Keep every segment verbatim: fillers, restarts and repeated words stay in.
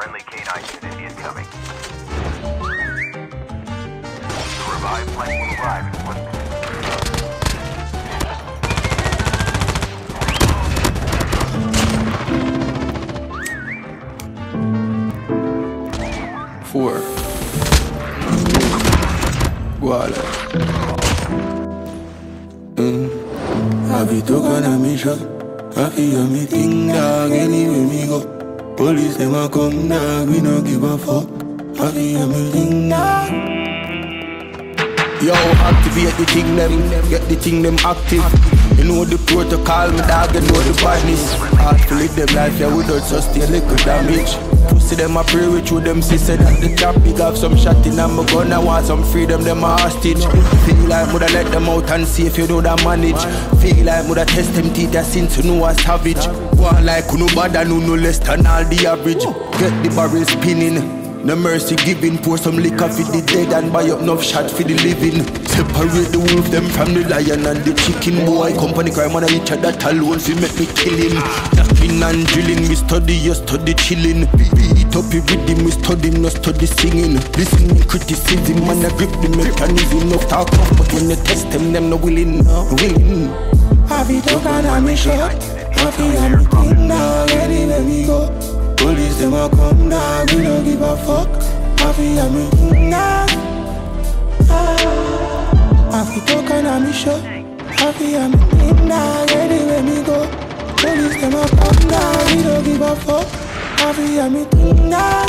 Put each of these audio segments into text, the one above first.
Friendly canine unit incoming. The revived flight will arrive in one minute. Four. Voilà. Mm. I be talking on me shot. I feel me thing dog anywhere me go. Police them a come dog, we no give a fuck. I feel me thing dog. Yo, activate the thing them, get the thing them active. You know the protocol, me dog, you know the badness. Hard to live them life, yeah, without sustain little damage. Pussy them a pray with you, them sister that the trap big have some shot in and my gun, I want some freedom, them a hostage. Feel like woulda let them out and see if you know that manage. Feel like woulda test them teeth since you know a savage. One like who no bad and who no less than all the average. Get the barrel spinning. No mercy giving, pour some liquor for the dead and buy up enough shot for the living. Separate the wolf them from the lion and the chicken. Boy, company crime on each other, that alone fi make me kill him. Knocking and drilling, we study, you study chilling. Beat up your rhythm, we study, no study singing. Listening criticism, man I grip the mechanism. No talk up, but when you test them, them no willing, no willing. Have it up and I'm a shot. Have it on me thing now, ready where we go. Police them a come down, we don't give a fuck. Happy I'm in now. Happy talking on me show. Happy I'm in now, ready when we go. Police them a come down, we don't give a fuck. Happy I'm in now.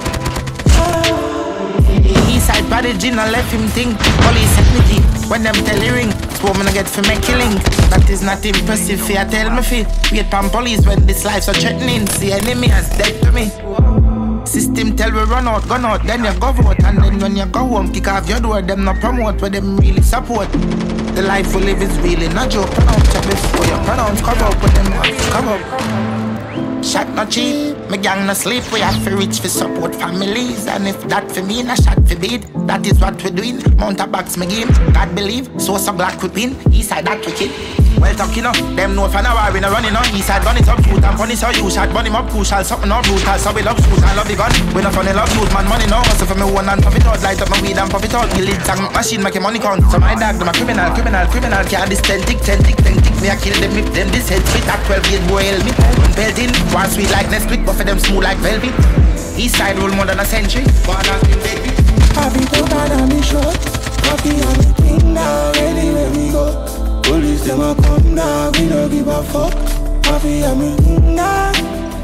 Eastside body gin and left him think. Police set me deep when them tell you ring. Woman I get for me killing. That is not impressive, fear tell me feel. Wait pan police when this life's so threatening. See enemy as dead to me. System tell we run out, gun out, then you go vote. And then when you go home, kick off your door. Them not promote, where them really support. The life we live is really not joke. Pronounce your before you pronounce. Come up with them, come up. Shot not cheap, my gang no sleep. We have to reach for support families. And if that for me, na shot for beat. That is what we're doing. Mount a box me game. God believe, so so black we pin. Eastside that we kill. Well talking up, them know for now we no running on. Eastside gun it up, shoot and punish how you shot. Burn him up, crucial, something not brutal. So we love shoot and love the gun. We no funny love shoot, man money no. So for me one and puff it out, light up my weed and puff it out. Kill it, sang machine, make money count. So my dog, them a criminal, criminal, criminal. Can't this ten tick, ten tick, ten tick. Me a kill them if them this head split. That twelve gauge boy help me. Gun pelting, one sweet like Nesquik, but for them smooth like velvet. Eastside roll more than a century. One and in baby. Happy to God on me shot. Happy on the king now, ready where we go. Police them a come now, we don't give a fuck. Happy on me now.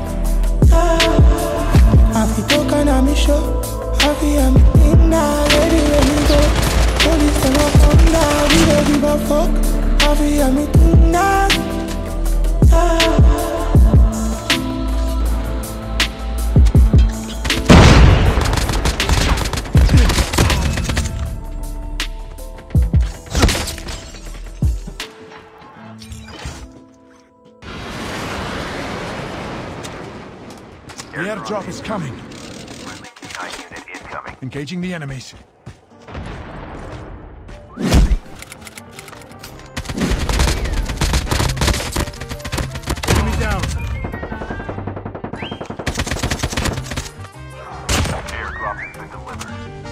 Happy to God on me shot. Happy on me now, ready where we go. Police them a come now, we don't give a fuck. Happy on me now. The airdrop is coming. Friendly canine unit incoming. Engaging the enemies. Enemy down. Airdrop has been delivered.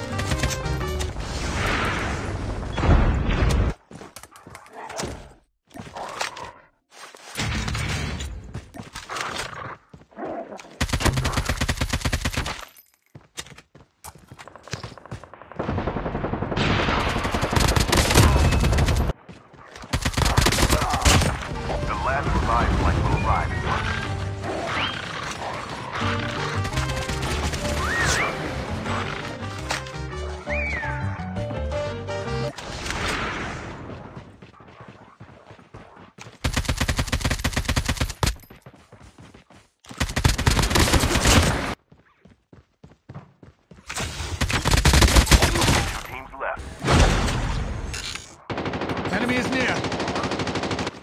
Enemy is near.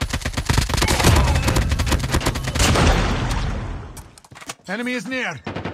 Enemy is near.